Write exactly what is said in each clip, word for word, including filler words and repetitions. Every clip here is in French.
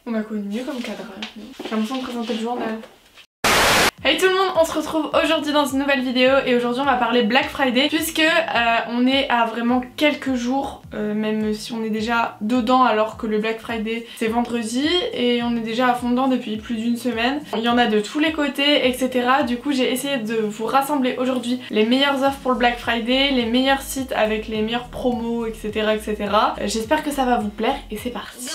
On a connu mieux comme cadrage. J'ai l'impression de présenter le journal. Hey tout le monde, on se retrouve aujourd'hui dans une nouvelle vidéo et aujourd'hui on va parler Black Friday puisque euh, on est à vraiment quelques jours, euh, même si on est déjà dedans alors que le Black Friday c'est vendredi et on est déjà à fond dedans depuis plus d'une semaine. Il y en a de tous les côtés, et cetera. Du coup j'ai essayé de vous rassembler aujourd'hui les meilleures offres pour le Black Friday, les meilleurs sites avec les meilleures promos, et cetera et cetera. Euh, J'espère que ça va vous plaire et c'est parti.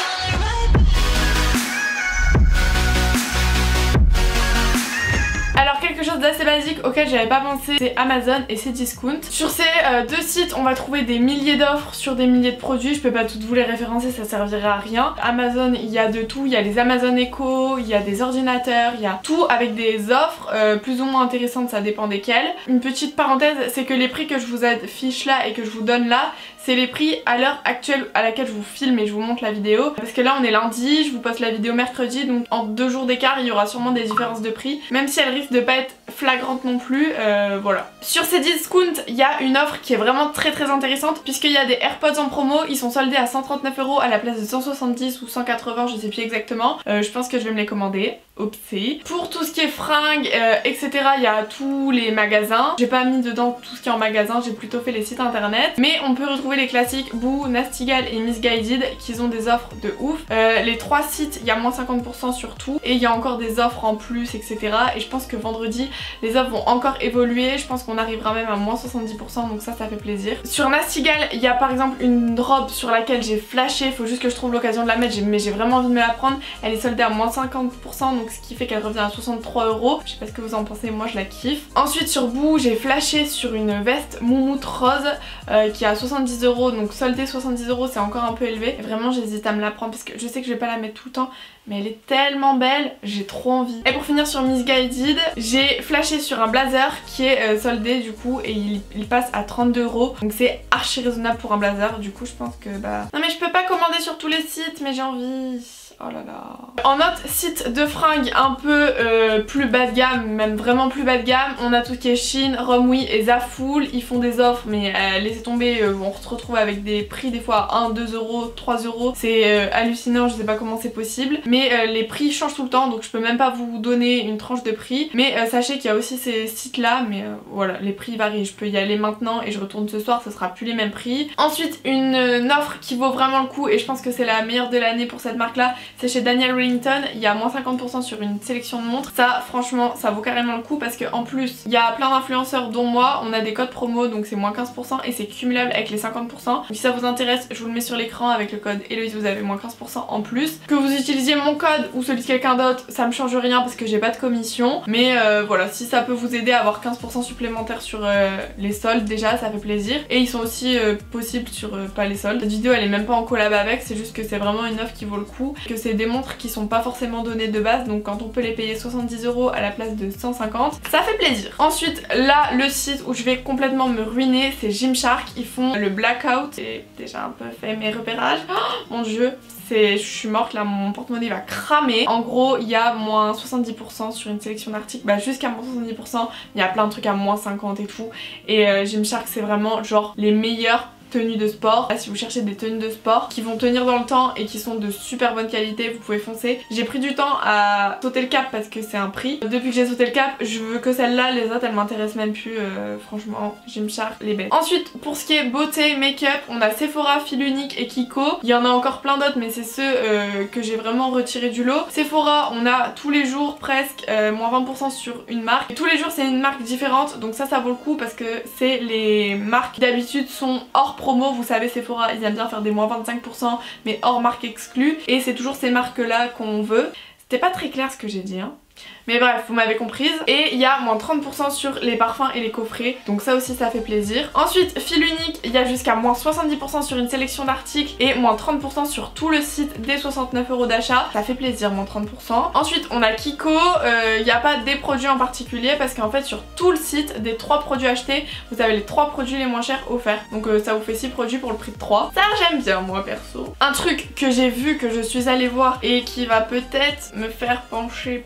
Alors quelque chose d'assez basique auquel j'avais pas pensé, c'est Amazon et Cdiscount. Sur ces euh, deux sites on va trouver des milliers d'offres sur des milliers de produits, je peux pas toutes vous les référencer, ça servirait à rien. Amazon il y a de tout, il y a les Amazon Echo, il y a des ordinateurs, il y a tout avec des offres euh, plus ou moins intéressantes, ça dépend desquelles. Une petite parenthèse, c'est que les prix que je vous affiche là et que je vous donne là, c'est les prix à l'heure actuelle à laquelle je vous filme et je vous montre la vidéo. Parce que là on est lundi, je vous poste la vidéo mercredi, donc en deux jours d'écart il y aura sûrement des différences de prix. Même si elles risquent de pas être flagrantes non plus, euh, voilà. Sur Cdiscount, il y a une offre qui est vraiment très très intéressante puisqu'il y a des AirPods en promo, ils sont soldés à cent trente-neuf euros à la place de cent soixante-dix ou cent quatre-vingts, je sais plus exactement. Euh, je pense que je vais me les commander. Oupsie. Pour tout ce qui est fringues, euh, et cetera, il y a tous les magasins. J'ai pas mis dedans tout ce qui est en magasin, j'ai plutôt fait les sites internet. Mais on peut retrouver les classiques Boo, Nastigal et Missguided qui ont des offres de ouf. Euh, les trois sites, il y a moins cinquante pour cent sur tout. Et il y a encore des offres en plus, et cetera. Et je pense que vendredi, les offres vont encore évoluer. Je pense qu'on arrivera même à moins soixante-dix pour cent, donc ça, ça fait plaisir. Sur Nastigal, il y a par exemple une robe sur laquelle j'ai flashé. Faut juste que je trouve l'occasion de la mettre, mais j'ai vraiment envie de me la prendre. Elle est soldée à moins cinquante pour cent, donc ce qui fait qu'elle revient à soixante-trois euros. Je sais pas ce que vous en pensez, moi je la kiffe. Ensuite sur Boo, j'ai flashé sur une veste moumoute rose euh, qui est à soixante-dix euros, donc soldée soixante-dix euros, c'est encore un peu élevé. Et vraiment j'hésite à me la prendre parce que je sais que je vais pas la mettre tout le temps, mais elle est tellement belle, j'ai trop envie. Et pour finir sur Missguided, j'ai flashé sur un blazer qui est euh, soldé du coup et il, il passe à trente-deux euros, donc c'est archi raisonnable pour un blazer. Du coup je pense que bah... Non mais je peux pas commander sur tous les sites, mais j'ai envie... Oh là là. En autre site de fringues un peu euh, plus bas de gamme, même vraiment plus bas de gamme, on a tout qui est Shein, Romwe et Zaful. Ils font des offres mais euh, laissez tomber, euh, on se retrouve avec des prix des fois à un, deux euros, trois euros. C'est euh, hallucinant, je sais pas comment c'est possible. Mais euh, les prix changent tout le temps, donc je peux même pas vous donner une tranche de prix. Mais euh, sachez qu'il y a aussi ces sites là, mais euh, voilà, les prix varient. Je peux y aller maintenant et je retourne ce soir, ce sera plus les mêmes prix. Ensuite une, une offre qui vaut vraiment le coup et je pense que c'est la meilleure de l'année pour cette marque là, c'est chez Daniel Wellington, il y a moins cinquante pour cent sur une sélection de montres. Ça franchement ça vaut carrément le coup parce qu'en plus il y a plein d'influenceurs dont moi, on a des codes promo donc c'est moins quinze pour cent et c'est cumulable avec les cinquante pour cent. Donc si ça vous intéresse, je vous le mets sur l'écran avec le code Héloïse, vous avez moins quinze pour cent en plus. Que vous utilisiez mon code ou celui de quelqu'un d'autre, ça me change rien parce que j'ai pas de commission. Mais euh, voilà, si ça peut vous aider à avoir quinze pour cent supplémentaire sur euh, les soldes déjà, ça fait plaisir. Et ils sont aussi euh, possibles sur euh, pas les soldes. Cette vidéo elle est même pas en collab avec, c'est juste que c'est vraiment une offre qui vaut le coup. Que c'est des montres qui sont pas forcément données de base, donc quand on peut les payer soixante-dix euros à la place de cent cinquante, ça fait plaisir. Ensuite là le site où je vais complètement me ruiner, c'est Gymshark. Ils font le blackout, j'ai déjà un peu fait mes repérages. Oh, mon dieu, je suis morte là, mon porte-monnaie va cramer. En gros il y a moins soixante-dix pour cent sur une sélection d'articles, bah jusqu'à moins soixante-dix pour cent, il y a plein de trucs à moins cinquante et tout. Et euh, Gymshark c'est vraiment genre les meilleurs tenues de sport. Là, si vous cherchez des tenues de sport qui vont tenir dans le temps et qui sont de super bonne qualité, vous pouvez foncer. J'ai pris du temps à sauter le cap parce que c'est un prix. Depuis que j'ai sauté le cap, je veux que celle-là, les autres elles m'intéressent même plus. Euh, franchement, Gymshark, les bêtes. Ensuite, pour ce qui est beauté, make-up, on a Sephora, Fil Unique et Kiko. Il y en a encore plein d'autres mais c'est ceux euh, que j'ai vraiment retiré du lot. Sephora, on a tous les jours presque euh, moins vingt pour cent sur une marque. Et tous les jours c'est une marque différente, donc ça ça vaut le coup parce que c'est les marques qui d'habitude sont hors promo, vous savez Sephora ils aiment bien faire des moins vingt-cinq pour cent mais hors marque exclue et c'est toujours ces marques là qu'on veut. C'était pas très clair ce que j'ai dit hein. Mais bref, vous m'avez comprise. Et il y a moins trente pour cent sur les parfums et les coffrets, donc ça aussi ça fait plaisir. Ensuite, Fil Unique, il y a jusqu'à moins soixante-dix pour cent sur une sélection d'articles et moins trente pour cent sur tout le site dès soixante-neuf euros d'achat. Ça fait plaisir, moins trente pour cent. Ensuite, on a Kiko, euh, il n'y a pas des produits en particulier parce qu'en fait sur tout le site, des trois produits achetés, vous avez les trois produits les moins chers offerts. Donc euh, ça vous fait six produits pour le prix de trois. Ça j'aime bien moi perso. Un truc que j'ai vu, que je suis allée voir et qui va peut-être me faire pencher pour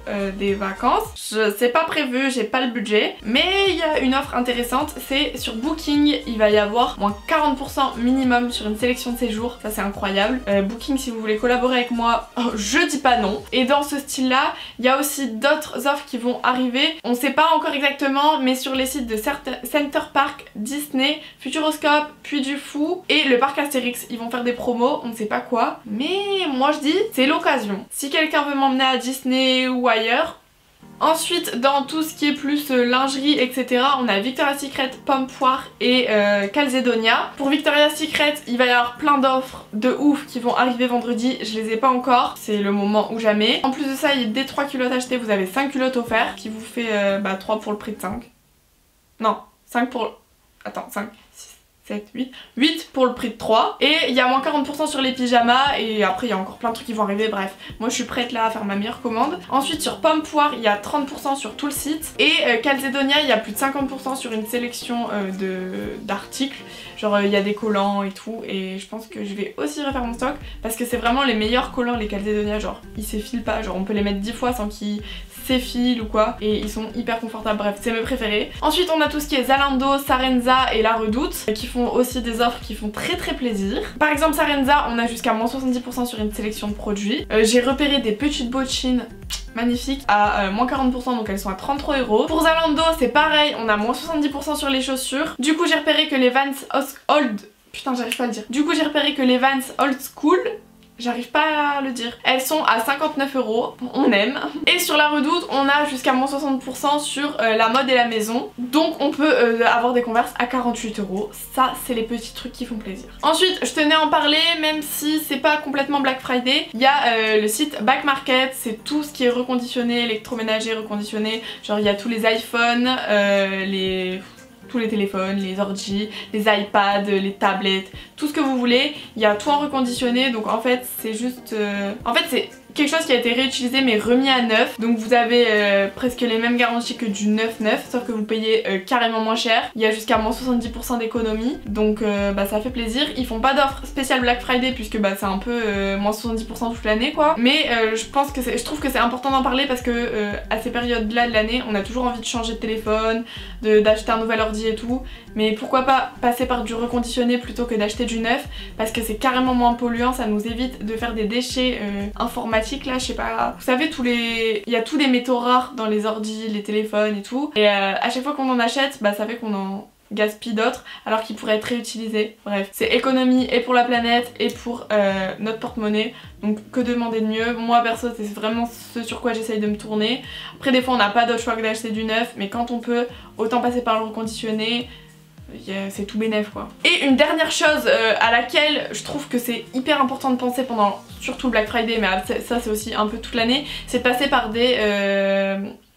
euh, des vacances. Je sais pas prévu, j'ai pas le budget, mais il y a une offre intéressante, c'est sur Booking, il va y avoir moins quarante pour cent minimum sur une sélection de séjours, ça c'est incroyable. Euh, Booking, si vous voulez collaborer avec moi, je dis pas non. Et dans ce style là, il y a aussi d'autres offres qui vont arriver, on sait pas encore exactement, mais sur les sites de Center Park, Disney, Futuroscope, Puy du Fou et le parc Astérix, ils vont faire des promos, on ne sait pas quoi, mais moi je dis c'est l'occasion. Si quelqu'un veut m'emmener à Disney ou ailleurs. Ensuite, dans tout ce qui est plus euh, lingerie, et cetera, on a Victoria's Secret, Pomme Poire et euh, Calzedonia. Pour Victoria's Secret, il va y avoir plein d'offres de ouf qui vont arriver vendredi. Je les ai pas encore, c'est le moment ou jamais. En plus de ça, il y a des trois culottes achetées, vous avez cinq culottes offertes, qui vous fait euh, bah, trois pour le prix de cinq. Non, cinq pour... Attends, cinq, six, sept, huit. huit pour le prix de trois. Et il y a moins quarante pour cent sur les pyjamas. Et après il y a encore plein de trucs qui vont arriver. Bref, moi je suis prête là à faire ma meilleure commande. Ensuite sur Pomme Poire, il y a trente pour cent sur tout le site. Et euh, Calzedonia, il y a plus de cinquante pour cent sur une sélection euh, de d'articles. Genre il euh, y a des collants et tout. Et je pense que je vais aussi refaire mon stock. Parce que c'est vraiment les meilleurs collants, les Calzedonia. Genre ils s'effilent pas. Genre on peut les mettre dix fois sans qu'ils s'effilent ou quoi. Et ils sont hyper confortables. Bref, c'est mes préférés. Ensuite on a tout ce qui est Zalando, Sarenza et La Redoute. Qui font aussi des offres qui font très très plaisir. Par exemple Sarenza, on a jusqu'à moins soixante-dix pour cent sur une sélection de produits. Euh, J'ai repéré des petites bottines magnifiques à euh, moins quarante pour cent, donc elles sont à trente-trois euros. Pour Zalando c'est pareil, on a moins soixante-dix pour cent sur les chaussures. Du coup j'ai repéré que les Vans Old... Putain j'arrive pas à le dire. Du coup j'ai repéré que les Vans Old School... J'arrive pas à le dire. Elles sont à cinquante-neuf euros, on aime. Et sur La Redoute, on a jusqu'à moins soixante pour cent sur euh, la mode et la maison. Donc on peut euh, avoir des Converse à quarante-huit euros. Ça, c'est les petits trucs qui font plaisir. Ensuite, je tenais à en parler, même si c'est pas complètement Black Friday. Il y a euh, le site Back Market, c'est tout ce qui est reconditionné, électroménager reconditionné. Genre il y a tous les iPhones, euh, les... tous les téléphones, les ordi, les iPads, les tablettes, tout ce que vous voulez. Il y a tout en reconditionné, donc en fait c'est juste... Euh... En fait c'est quelque chose qui a été réutilisé mais remis à neuf. Donc vous avez euh, presque les mêmes garanties que du neuf neuf, sauf que vous payez euh, carrément moins cher. Il y a jusqu'à moins soixante-dix pour cent d'économie, donc euh, bah, ça fait plaisir. Ils font pas d'offre spéciale Black Friday puisque bah, c'est un peu euh, moins soixante-dix pour cent toute l'année quoi. Mais euh, je pense que c'est, je trouve que c'est important d'en parler parce que euh, à ces périodes là de l'année on a toujours envie de changer de téléphone, d'acheter un nouvel ordi et tout. Mais pourquoi pas passer par du reconditionné plutôt que d'acheter du neuf, parce que c'est carrément moins polluant, ça nous évite de faire des déchets euh, informatiques là, je sais pas. Vous savez tous les... il y a tous les métaux rares dans les ordis, les téléphones et tout. Et euh, à chaque fois qu'on en achète, bah ça fait qu'on en gaspille d'autres alors qu'ils pourraient être réutilisés. Bref, c'est économie et pour la planète et pour euh, notre porte-monnaie. Donc que demander de mieux. Moi perso c'est vraiment ce sur quoi j'essaye de me tourner. Après des fois on n'a pas d'autre choix que d'acheter du neuf, mais quand on peut, autant passer par le reconditionné. Yeah, c'est tout bénef quoi. Et une dernière chose euh, à laquelle je trouve que c'est hyper important de penser pendant surtout le Black Friday, mais ça c'est aussi un peu toute l'année, c'est de passer par des euh,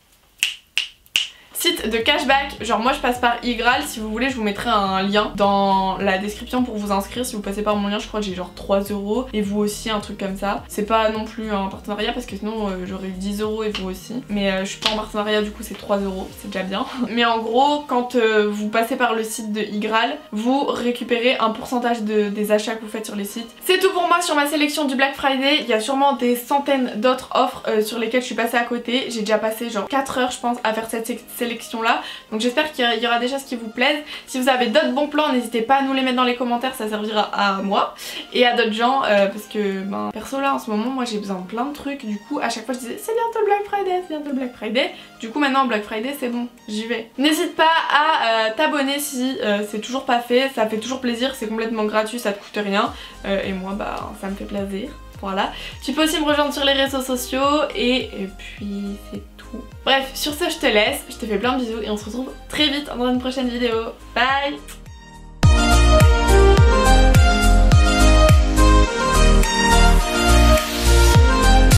sites de cashback. Genre moi je passe par Igral, si vous voulez je vous mettrai un lien dans la description pour vous inscrire. Si vous passez par mon lien je crois que j'ai genre trois euros et vous aussi, un truc comme ça. C'est pas non plus un partenariat parce que sinon euh, j'aurais eu dix euros et vous aussi. Mais euh, je suis pas en partenariat, du coup c'est trois euros, c'est déjà bien. Mais en gros quand euh, vous passez par le site de Igral, vous récupérez un pourcentage de, des achats que vous faites sur les sites. C'est tout pour moi sur ma sélection du Black Friday. Il y a sûrement des centaines d'autres offres euh, sur lesquelles je suis passée à côté. J'ai déjà passé genre quatre heures je pense à faire cette sélection là, donc j'espère qu'il y aura des choses qui vous plaisent. Si vous avez d'autres bons plans, n'hésitez pas à nous les mettre dans les commentaires, ça servira à moi et à d'autres gens euh, parce que ben perso là en ce moment moi j'ai besoin de plein de trucs. Du coup à chaque fois je disais c'est bientôt le Black Friday, c'est bientôt le Black Friday. Du coup maintenant Black Friday c'est bon, j'y vais. N'hésite pas à euh, t'abonner si euh, c'est toujours pas fait, ça fait toujours plaisir, c'est complètement gratuit, ça te coûte rien euh, et moi bah ça me fait plaisir. Voilà. Tu peux aussi me rejoindre sur les réseaux sociaux et, et puis c'est tout. Bref, sur ce je te laisse, je te fais plein de bisous et on se retrouve très vite dans une prochaine vidéo. Bye!